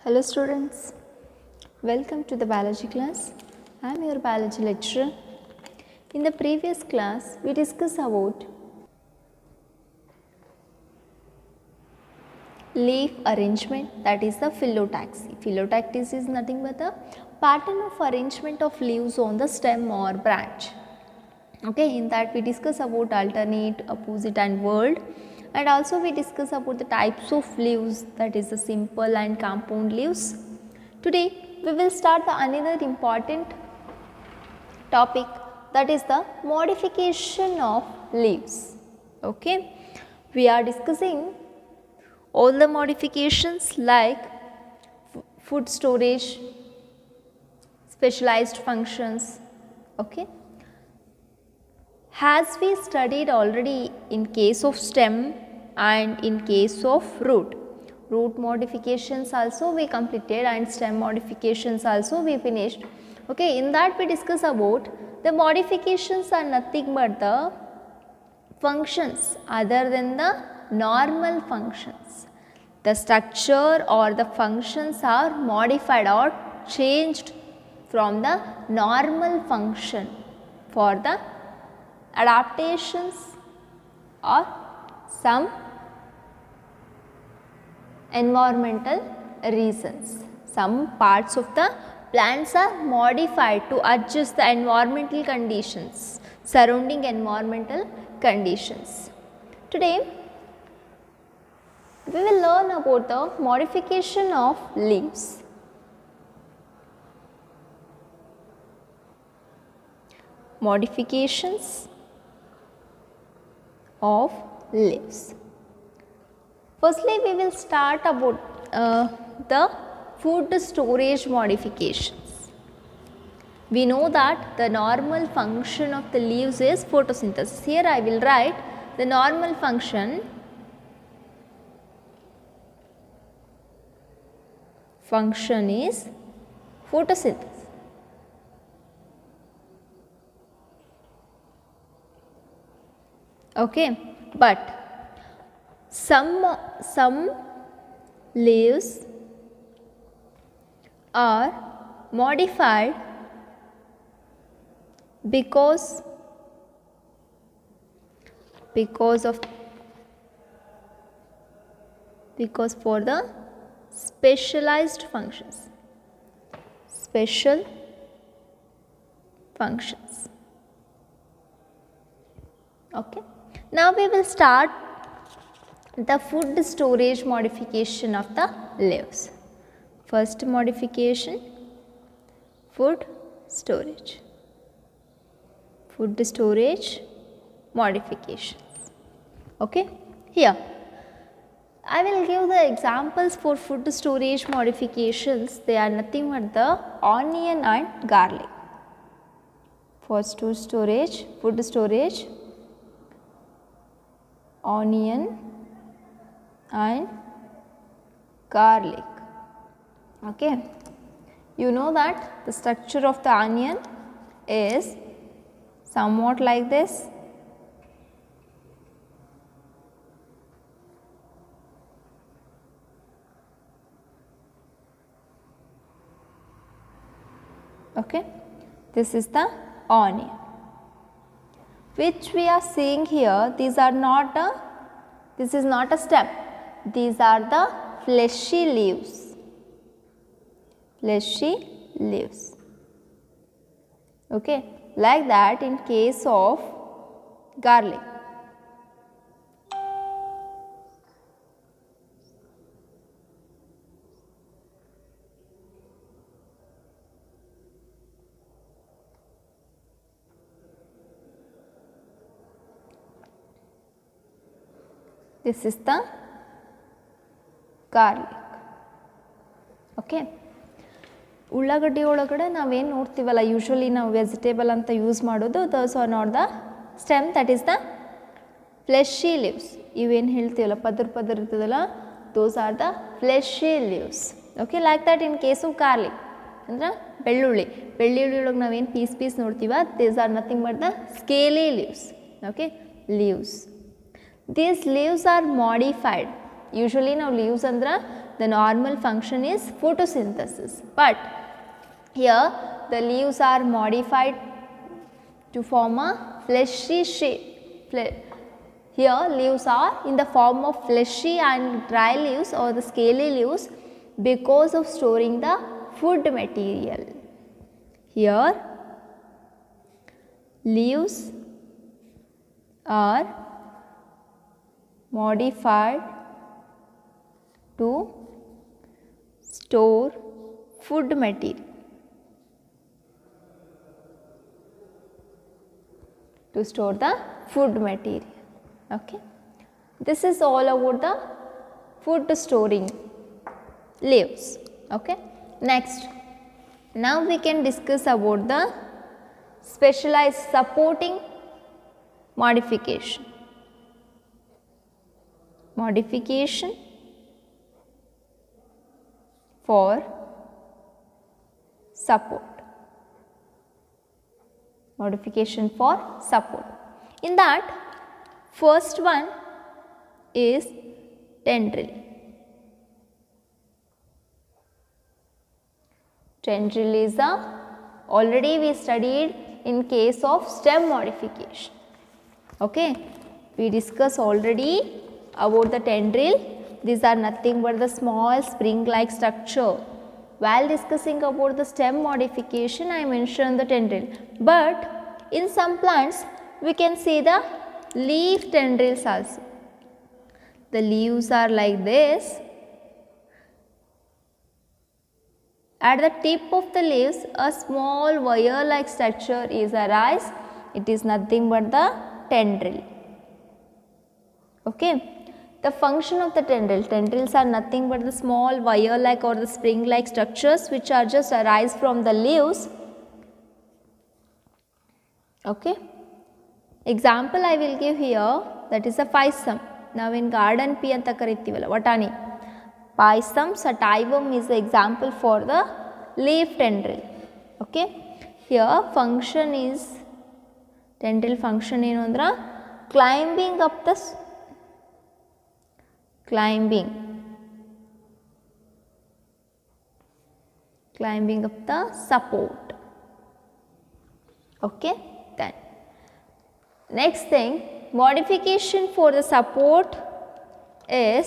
Hello students, welcome to the biology class. I am your biology lecturer. In the previous class, we discussed about leaf arrangement, that is the phyllotaxy. Phyllotaxy is nothing but the pattern of arrangement of leaves on the stem or branch. Okay, in that we discuss about alternate, opposite and whorled, and also we discuss about the types of leaves, that is the simple and compound leaves. Today we will start the another important topic, that is the modification of leaves. Okay, we are discussing all the modifications like food storage, specialized functions. Okay, as we studied already in case of stem and in case of root. Root modifications also we completed and stem modifications also we finished. Okay, in that we discuss about the modifications are nothing but the functions other than the normal functions. The structure or the functions are modified or changed from the normal function for the adaptations or some environmental reasons. Some parts of the plants are modified to adjust the environmental conditions, surrounding environmental conditions. Today we will learn about the modification of leaves. Modifications of leaves. Firstly, we will start about the food storage modifications. We know that the normal function of the leaves is photosynthesis. Here I will write the normal function is photosynthesis. Okay, but some leaves are modified because for the specialized functions. Special functions. Okay. Now we will start the food storage modification of the leaves. First modification, food storage. Food storage modifications. Okay. Here I will give the examples for food storage modifications. They are nothing but the onion and garlic. For food storage, onion and garlic. Okay, you know that the structure of the onion is somewhat like this. Okay, this is the onion which we are seeing here. This is not a stem, these are the fleshy leaves. Okay, like that in case of garlic. This is the garlic. Okay. ಉಳ್ಳಾಗಡ್ಡಿ ಒಳಗಡೆ ನಾವೇನು ನೋಡ್ತೀವಲ್ಲ, usually ನಾವು vegetable ಅಂತ use ಮಾಡೋದು, those are not the stem, that is the fleshy leaves. ಇವೇನು ಹೇಳ್ತೀವಲ್ಲ ಪದರ ಇರ್ತದಲ್ಲ, those are the fleshy leaves. Okay, like that in case of garlic ಅಂದ್ರೆ ಬೆಳ್ಳುಳ್ಳಿ ಒಳಗೆ ನಾವೇನು ಪೀಸ್ ನೋಡ್ತೀವ, these are nothing but the scaly leaves. Okay, leaves. These leaves are modified. Usually ನಾವು leaves ಅಂದ್ರೆ the normal function is photosynthesis. But here the leaves are modified to form a fleshy shape. Here leaves are in the form of fleshy and dry leaves or the scaly leaves because of storing the food material. Here leaves are modified to store food material. To store the food material. Okay. This is all about the food storing leaves. Okay. Next, now we can discuss about the specialized supporting modification. Modification for support. Modification for support. In that, first one is tendril. Tendril is already we studied in case of stem modification. Okay, we discussed already about the tendril. These are nothing but the small spring like structure. While discussing about the stem modification, I mentioned the tendril. But in some plants, we can see the leaf tendrils also. The leaves are like this. At the tip of the leaves, a small wire like structure is arise. It is nothing but the tendril. Okay. The function of the tendrils are nothing but the small wire like or the spring like structures which are just arise from the leaves. Okay. Example I will give here, that is a physarum. Now in garden pea anta karitivala vatani. Physarum sativum is the example for the leaf tendril. Okay. Here function is, tendril function ಏನು ಅಂದ್ರೆ climbing up the climbing up the support. Okay. Then next thing, modification for the support is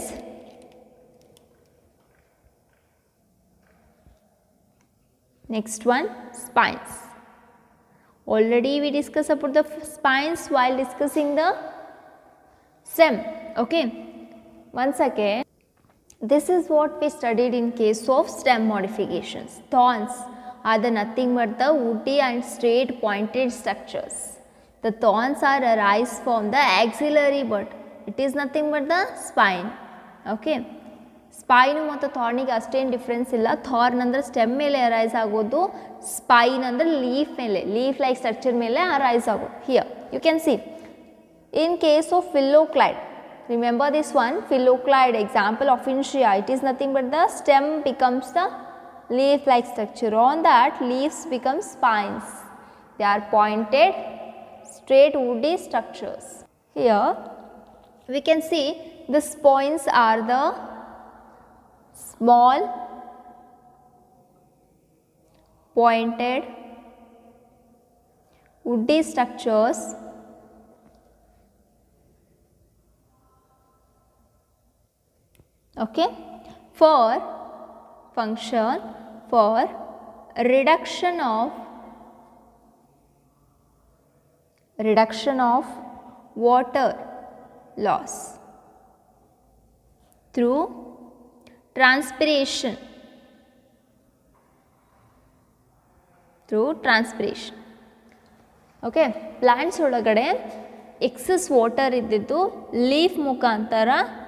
next one, spines. Already we discussed about the spines while discussing the stem. Okay. Once again, this is what we studied in case of stem modifications. Thorns are the nothing but the woody and straight pointed structures. The thorns are arise from the axillary bud. It is nothing but the spine. Okay. Spine ಮತ್ತು ಥಾರ್ನಿಗೆ ಅಷ್ಟೇನು difference ಇಲ್ಲ. Thorn ಅಂದರೆ stem ಮೇಲೆ arise ಆಗೋದು, Spain ಅಂದರೆ leaf ಮೇಲೆ, leaf like structure ಮೇಲೆ arise ಆಗೋದು. Here you can see in case of phylloclade, remember this one, phylloclide, example of Ophincia, it is nothing but the stem becomes the leaf like structure. On that leaves become spines. They are pointed straight woody structures. Here we can see the spines are the small pointed woody structures okay, for function for reduction of water loss through transpiration. Okay, plants ಒಳಗಡೆ excess water ಇದ್ದಿದ್ದು leaf ಮುಖಾಂತರ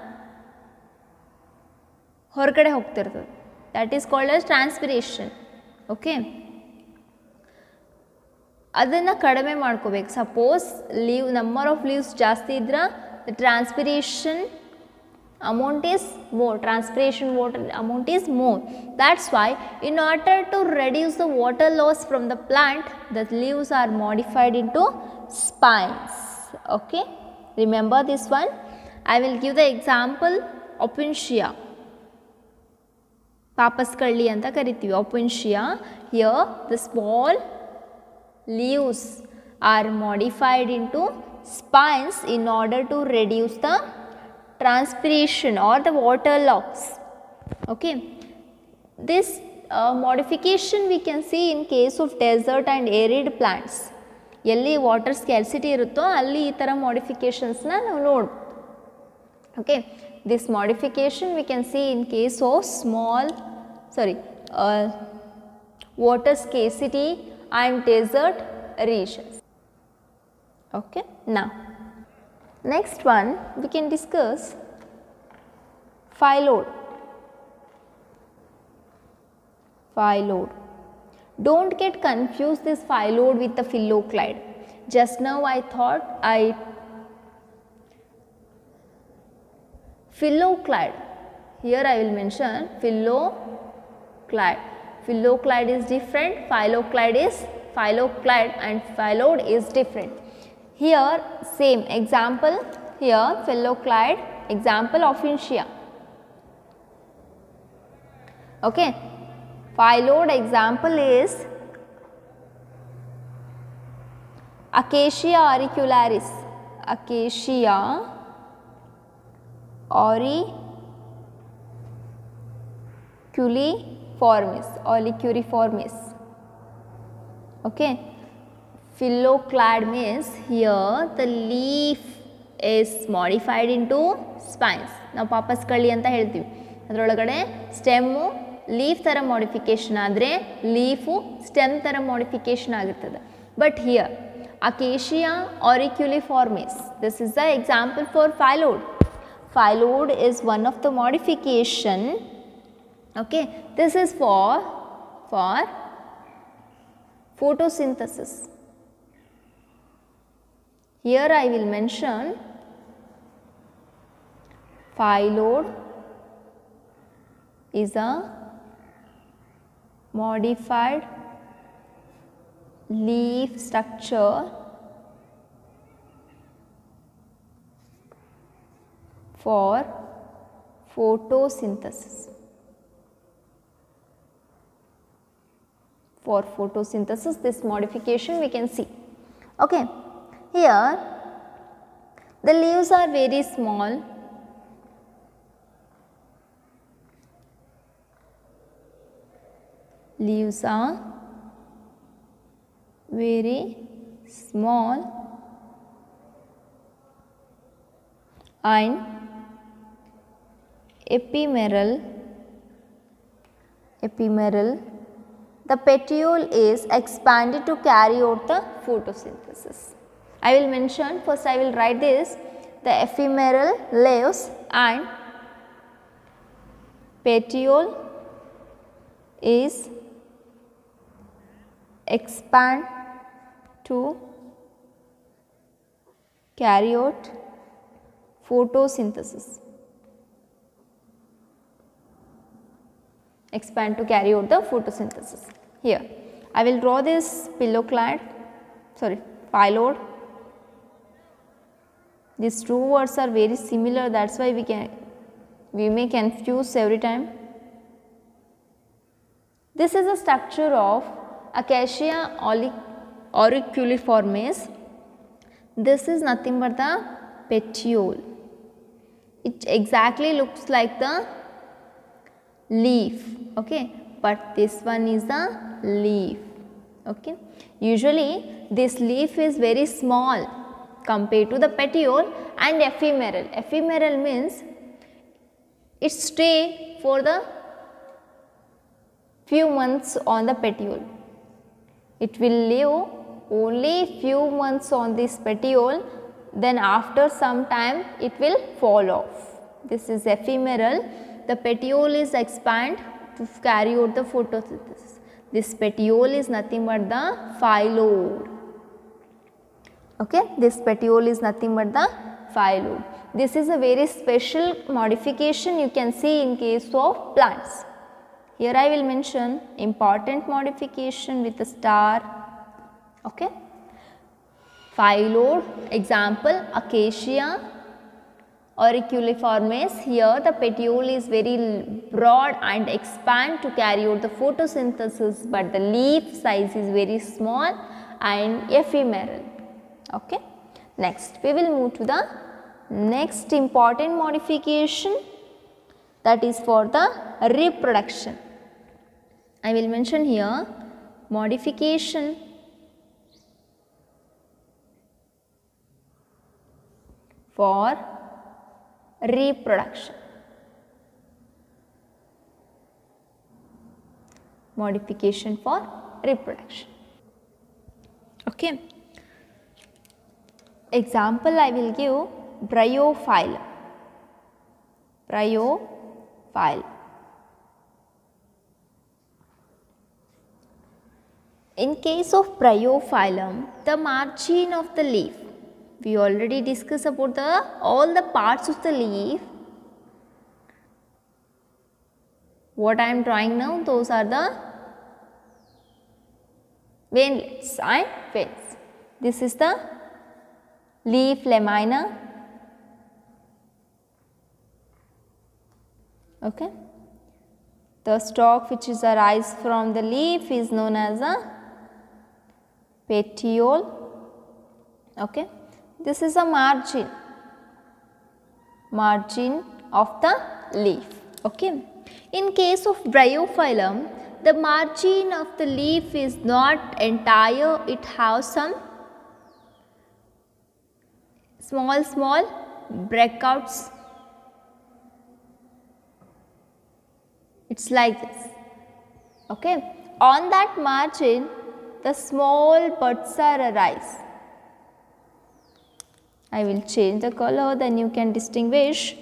ಹೊರಗಡೆ ಹೋಗ್ತಿರ್ತದೆ. That is called as transpiration. Okay. ಅದನ್ನು ಕಡಿಮೆ ಮಾಡ್ಕೋಬೇಕು. Suppose leaf number of leaves ಜಾಸ್ತಿ ಇದ್ರೆ the transpiration amount is more, transpiration water amount is more. That's why in order to reduce the water loss from the plant, the leaves are modified into spines. Okay. Remember this one. I will give the example Opuntia. ಪಾಪಸ್ಕಳ್ಳಿ ಅಂತ ಕರಿತೀವಿ, opuntia. Here the small leaves are modified into spines in order to reduce the transpiration or the water loss. Okay, this modification we can see in case of desert and arid plants. ಎಲ್ಲಿ water scarcity ಇರುತ್ತೋ ಅಲ್ಲಿ ಈ ಥರ ಮಾಡಿಫಿಕೇಷನ್ಸ್ನ ನಾವು ನೋಡ್ಬೋದು. Okay, this modification we can see in case of water scarcity and desert regions. Okay, now next one we can discuss phyllodes. Phyllodes. Don't get confused this phyllodes with the phylloclade. Just now I thought phylloclade. Here I will mention phylloclade. Phylloclade is different, phylloclade and phyllodes is different. Here same example, here phylloclade, example opuntia. Okay, phyllodes example is Acacia auricularis. Acacia auricularis. Okay, phylloclade means here the leaf is modified into spines. ನಾವು ಪಾಪಸ್ಕಳ್ಳಿ ಅಂತ ಹೇಳ್ತೀವಿ, ಅದರೊಳಗಡೆ stem leaf ಥರ modification ಆದರೆ leaf stem ಥರ modification ಆಗಿರ್ತದೆ. But here Acacia auricularis, this is the example for phyllodes. Phyllodes is one of the modification. Okay, this is for photosynthesis. Here I will mention phyllodes is a modified leaf structure for photosynthesis. For photosynthesis, this modification we can see. Okay, here the leaves are very small. Leaves are very small and epimeral. The petiole is expanded to carry out the photosynthesis. I will mention, first I will write this, the ephemeral leaves and petiole is expand to carry out photosynthesis. Expand to carry out the photosynthesis. Here I will draw this phyllodes. These two words are very similar, that's why we may confuse every time. This is a structure of Acacia auricularis. This is nothing but the petiole. It exactly looks like the leaf, okay, but this one is the leaf. Okay, usually this leaf is very small compared to the petiole and ephemeral. Ephemeral means it stay for the few months on the petiole. It will live only few months on this petiole, then after some time it will fall off. This is ephemeral. The petiole is expand to carry out the photosynthesis. This petiole is nothing but the phyllodes. Okay, this petiole is nothing but the phyllodes. This is a very special modification you can see in case of plants. Here I will mention important modification with a star. Okay, phyllodes example Acacia Auriculiformes, here the petiole is very broad and expand to carry out the photosynthesis, but the leaf size is very small and ephemeral. Okay. Next, we will move to the next important modification, that is for the reproduction. I will mention here modification for reproduction. Modification for reproduction. Okay. Example I will give Bryophyllum. Bryophyllum. In case of Bryophyllum, the margin of the leaf, we already discussed about all the parts of the leaf. What I am drawing now, those are the veinlets and veins. This is the leaf lamina. Okay. The stalk which is arise from the leaf is known as a petiole. Okay. This is a margin of the leaf. Okay. In case of Bryophyllum, the margin of the leaf is not entire, it has some small breakouts. It's like this. Okay. On that margin, the small buds are arise. I will change the color, then you can distinguish.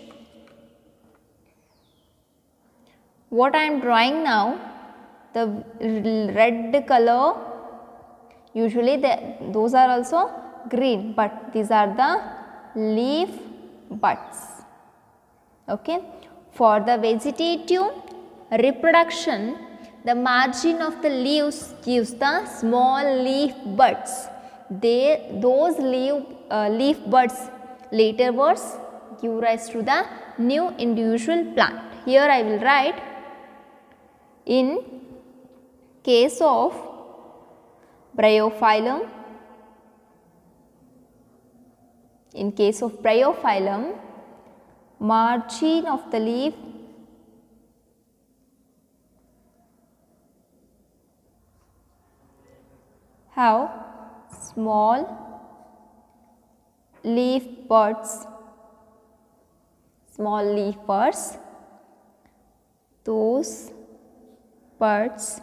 What I am drawing now, the red color, usually those are also green, but these are the leaf buds. Okay. For the vegetative reproduction, the margin of the leaves gives the small leaf buds. Those leaf buds laterwards give rise to the new individual plant. Here I will write, in case of Bryophyllum, margin of the leaf have small leaf buds, those buds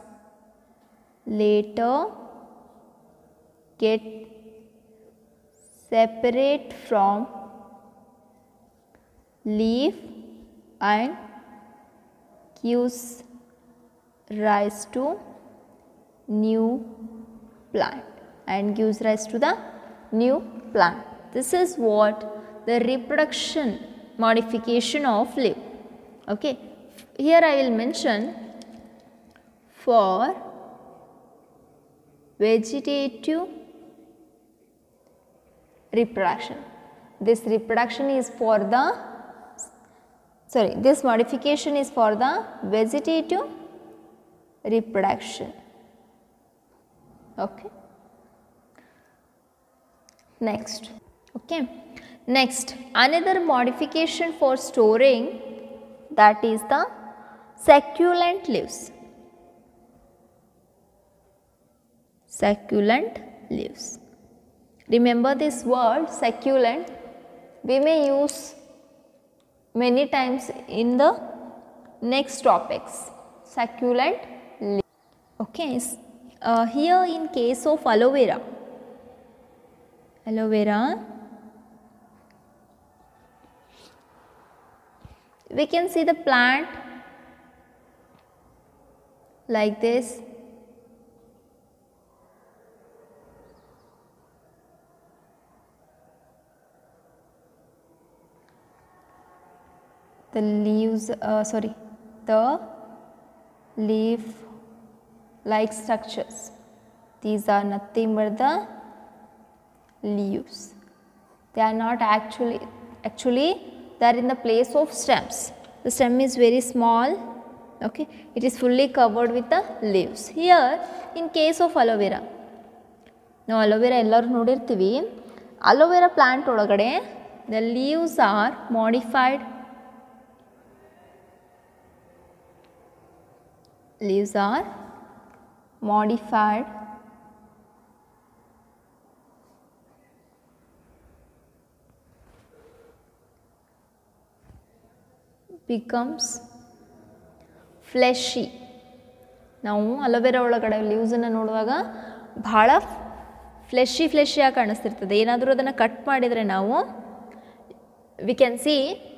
later get separate from leaf and gives rise to new plant This is what the reproduction modification of leaf. Okay. Here I will mention for vegetative reproduction. This modification is for the vegetative reproduction. Okay. Next. Okay. Next, another modification for storing, that is the succulent leaves. Remember this word succulent, we may use many times in the next topics. Succulent leaves. Okay. Here in case of aloe vera, we can see the plant like this. The leaf like structures. These are nothing but the leaves. They are not actually they are in the place of stems. The stem is very small, okay, it is fully covered with the leaves. Here in case of aloe vera, ನಾವು aloe vera ಎಲ್ಲರೂ ನೋಡಿರ್ತೀವಿ. Aloe vera plant ಒಳಗಡೆ the leaves are modified, leaves are modified becomes fleshy. ನಾವು aloe vera ಒಳಗಡೆ ಲೀವ್ಸನ್ನು ನೋಡುವಾಗ ಭಾಳ ಫ್ಲೆಶಿಯಾಗಿ ಕಾಣಿಸ್ತಿರ್ತದೆ. ಏನಾದರೂ ಅದನ್ನು ಕಟ್ ಮಾಡಿದರೆ ನಾವು we can see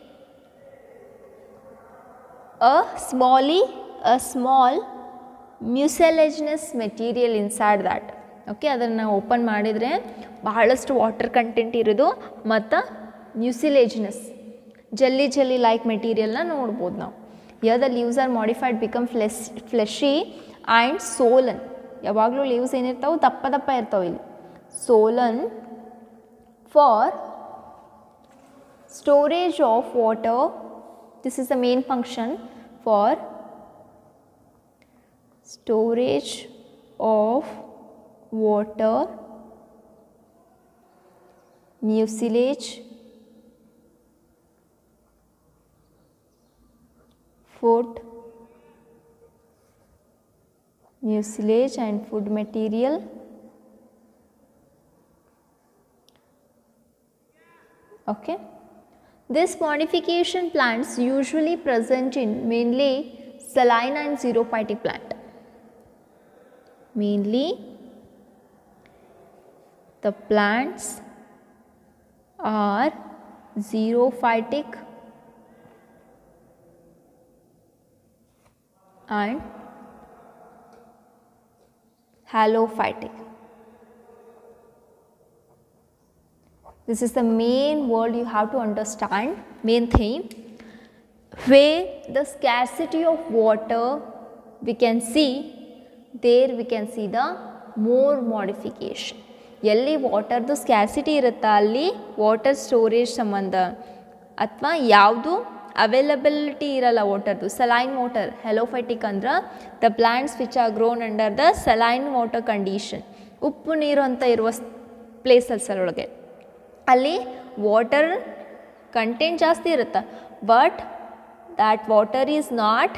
a small mucilaginous material inside that. ಓಕೆ, ಅದನ್ನು ಓಪನ್ ಮಾಡಿದರೆ ಬಹಳಷ್ಟು ವಾಟರ್ ಕಂಟೆಂಟ್ ಇರೋದು ಮತ್ತು ಮ್ಯೂಸಿಲೇಜಿನಸ್ ಜಲ್ಲಿ ಲೈಕ್ ಮೆಟೀರಿಯಲ್ನ ನೋಡ್ಬೋದು ನಾವು. Here the leaves are modified become fleshy and swollen. ಯಾವಾಗಲೂ ಲೀವ್ಸ್ ಏನಿರ್ತಾವೆ ದಪ್ಪ ಇರ್ತಾವೆ. ಇಲ್ಲಿ swollen for storage of water. This is the main function, for storage of water, mucilage, food, mucilage and food material. Okay, this modification plants usually present in mainly saline and xerophytic plant. Mainly the plants are xerophytic and halophytic. This is the main word you have to understand, main theme. Where the scarcity of water we can see, there we can see the more modification. ಎಲ್ಲಿ ವಾಟರ್ದು ಸ್ಕ್ಯಾಸಿಟಿ ಇರುತ್ತಾ ಅಲ್ಲಿ water storage ಸಂಬಂಧ ಅಥವಾ ಯಾವುದು availability ಇರಲ್ಲ ವಾಟರ್ದು, saline water. Halophytic ಅಂದ್ರೆ the plants which are grown under the saline water condition. ಉಪ್ಪು ನೀರು ಅಂತ ಇರುವ ಪ್ಲೇಸಲ್ಸರೊಳಗೆ ಅಲ್ಲಿ ವಾಟರ್ ಕಂಟೆಂಟ್ ಜಾಸ್ತಿ ಇರುತ್ತೆ, but that water is not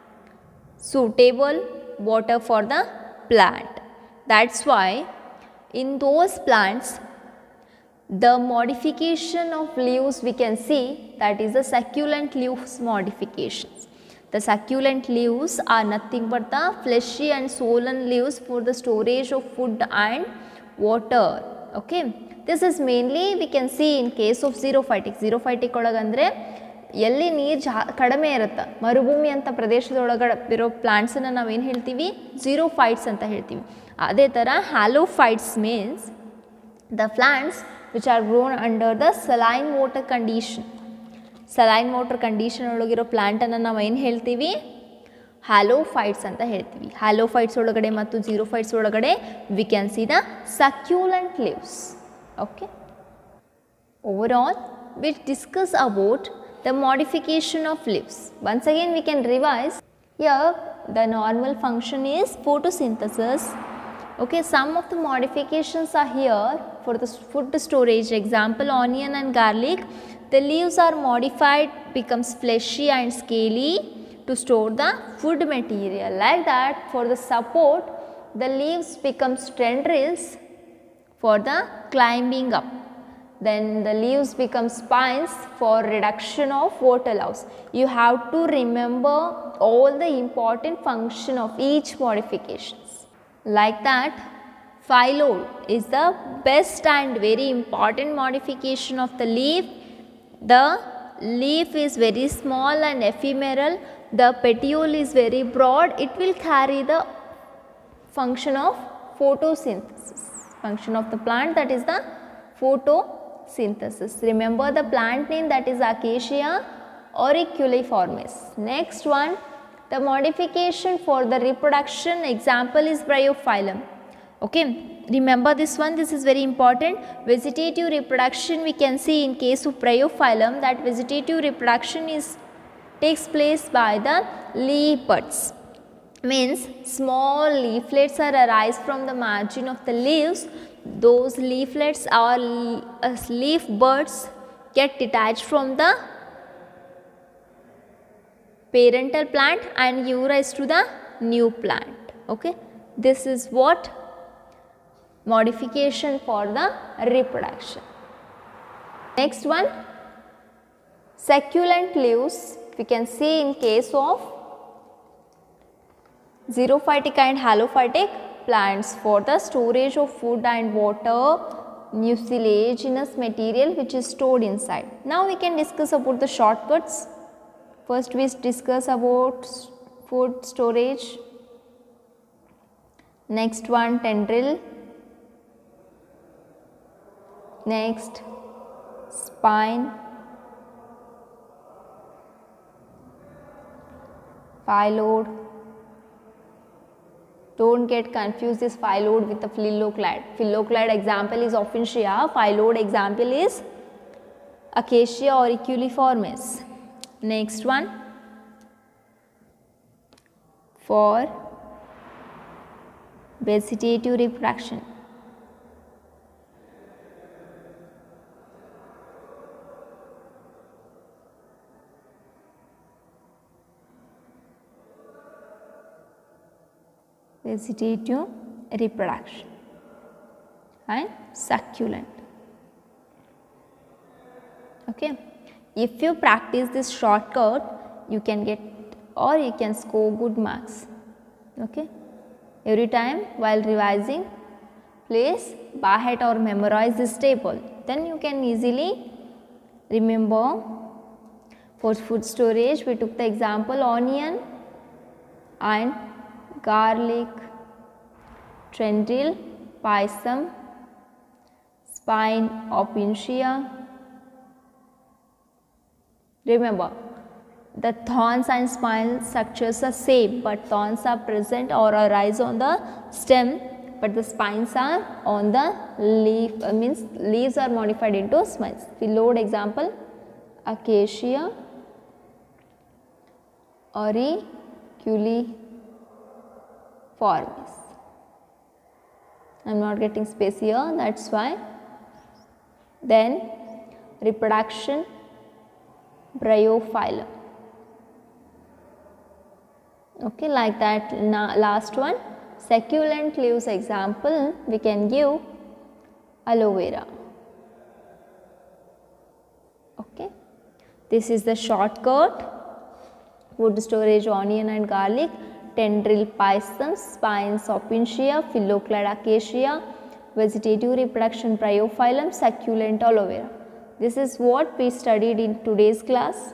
suitable water for the plant. That's why in those plants the modification of leaves we can see, that is the succulent leaves modifications. The succulent leaves are nothing but the fleshy and swollen leaves for the storage of food and water. Okay, this is mainly we can see in case of xerophytic. xerophytic ಒಳಗಂದರೆ ಎಲ್ಲಿ ನೀರು ಕಡಿಮೆ ಇರುತ್ತೆ, ಮರುಭೂಮಿ ಅಂತ ಪ್ರದೇಶದೊಳಗಡೆ ಇರೋ ಪ್ಲಾಂಟ್ಸನ್ನು ನಾವೇನು ಹೇಳ್ತೀವಿ, ಝೀರೋಫೈಟ್ಸ್ ಅಂತ ಹೇಳ್ತೀವಿ. ಅದೇ ಥರ halophytes means the plants which are grown under the saline water condition. Saline water condition ಒಳಗಿರೋ ಪ್ಲಾಂಟನ್ನು ನಾವು ಏನು ಹೇಳ್ತೀವಿ, ಹ್ಯಾಲೋಫೈಟ್ಸ್ ಅಂತ ಹೇಳ್ತೀವಿ. ಹ್ಯಾಲೋಫೈಟ್ಸ್ ಒಳಗಡೆ ಮತ್ತು ಝೀರೋಫೈಟ್ಸ್ ಒಳಗಡೆ we can see the succulent leaves. Okay, overall we discuss about the modification of leaves. Once again we can revise. Here the normal function is photosynthesis. Okay, some of the modifications are here for the food storage. Example, onion and garlic. The leaves are modified, becomes fleshy and scaly to store the food material. Like that, for the support, the leaves becomes tendrils for the climbing up. Then the leaves become spines for reduction of water loss. You have to remember all the important function of each modifications. Like that, phyllodes is the best and very important modification of the leaf. The leaf is very small and ephemeral. The petiole is very broad. It will carry the function of photosynthesis. Function of the plant, that is the photosynthesis. Remember the plant name, that is Acacia auriculiformis. Next one, the modification for the reproduction, example is Bryophyllum. Okay, remember this one, this is very important. Vegetative reproduction, we can see in case of Bryophyllum that vegetative reproduction takes place by the leaf buds. Means small leaflets are arise from the margin of the leaves. Those leaflets or leaf buds get detached from the parental plant and give rise to the new plant. Okay, this is what modification for the reproduction. Next one, succulent leaves, we can see in case of xerophytic and halophytic plants for the storage of food and water, mucilaginous material which is stored inside. Now we can discuss about the shortcuts. First we discuss about food storage. Next one, tendril. Next, spine, phyllodes. Don't get confused this phyllodes with the phylloclade. Phylloclade example is Opuntia, phyllodes example is Acacia auriculiformis. Next one, for vegetative reproduction. Vegetative reproduction and succulent. Okay, if you practice this shortcut, you can get or you can score good marks. Okay, every time while revising, please by heart or memorize this table. Then you can easily remember. For food storage, we took the example onion and garlic, tendril, pisum, spine, Opuntia. Remember, the thorns and spine structures are same, but thorns are present or arise on the stem, but the spines are on the leaf, means leaves are modified into spines. Phyllodes example, Acacia auriculiformis. I am not getting space here, that is why. Then reproduction, Bryophyllum. Okay, like that. Last one, succulent leaves example, we can give aloe vera. Okay, this is the shortcut. Food storage, onion and garlic, tendril, pisum, spines, Opuntia, phylloclade, Acacia, vegetative reproduction, Bryophyllum, succulent, aloe vera. This is what we studied in today's class.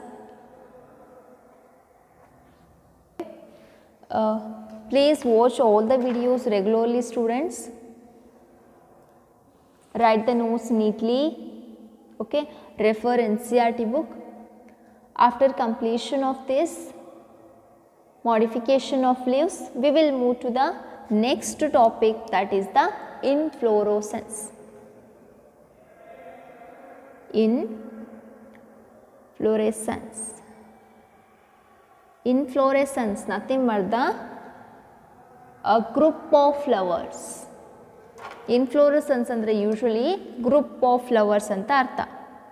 Please watch all the videos regularly, students. Write the notes neatly. Okay, refer NCERT book. After completion of this modification of leaves, we will move to the next topic, that is the inflorescence. Inflorescence. Inflorescence, nothing but a group of flowers. Inflorescence andre usually group of flowers anta artha.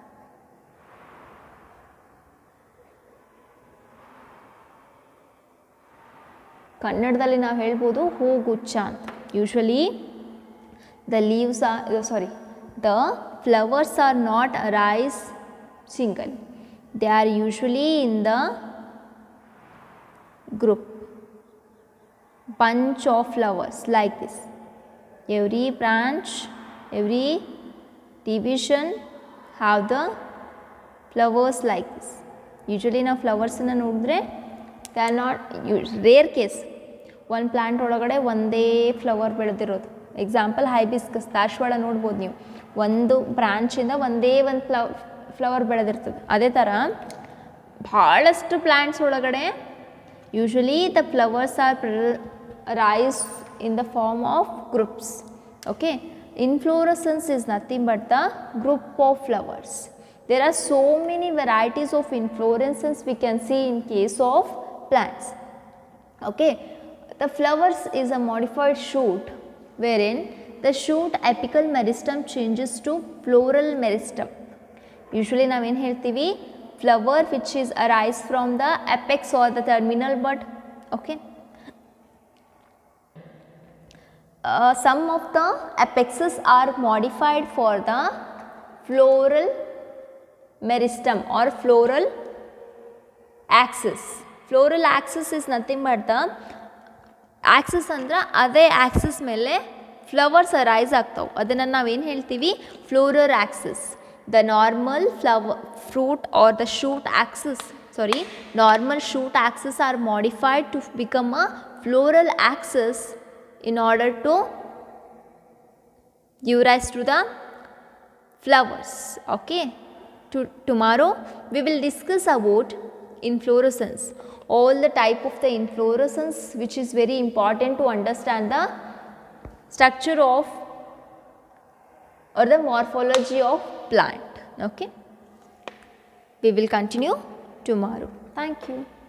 ಕನ್ನಡದಲ್ಲಿ ನಾವು ಹೇಳ್ಬೋದು ಹೂಗುಚ್ಛ ಅಂತ. Usually the leaves are the flowers are not arise single. They are usually in the group, bunch of flowers like this. Every branch, every division have the flowers like this. Usually ನಾವು ಫ್ಲವರ್ಸನ್ನು ನೋಡಿದ್ರೆ they are not rare case. ಒಂದು plant ಒಳಗಡೆ ಒಂದೇ flower ಬೆಳೆದಿರೋದು. Example hibiscus, ದಾಸವಾಳ ನೋಡ್ಬೋದು ನೀವು, ಒಂದು ಬ್ರಾಂಚಿಂದ ಒಂದೇ ಒಂದು ಫ್ಲವರ್ ಬೆಳೆದಿರ್ತದೆ. ಅದೇ ಥರ ಭಾಳಷ್ಟು ಪ್ಲಾಂಟ್ಸ್ ಒಳಗಡೆ usually the flowers are rise in the form of groups. Okay, inflorescence is nothing but the group of flowers. There are so many varieties of inflorescence we can see in case of plants. Okay, the flowers is a modified shoot wherein the shoot apical meristem changes to floral meristem. Usually ನಾವು ಏನು ಹೇಳ್ತೀವಿ, flower which is arise from the apex or the terminal bud. Okay, some of the apexes are modified for the floral meristem or floral axis. Floral axis is nothing but the axis ಅಂದ್ರೆ ಅದೇ axis ಮೇಲೆ flowers arise ಆಗ್ತಾವೆ, ಅದನ್ನು ನಾವೇನು ಹೇಳ್ತೀವಿ, floral axis. The normal flower fruit or the shoot axis, normal shoot axis are modified to become a floral axis in order to give rise to the flowers. Okay, tomorrow we will discuss about inflorescence, all the type of the inflorescence, which is very important to understand the structure of or the morphology of plant. Okay, we will continue tomorrow. Thank you.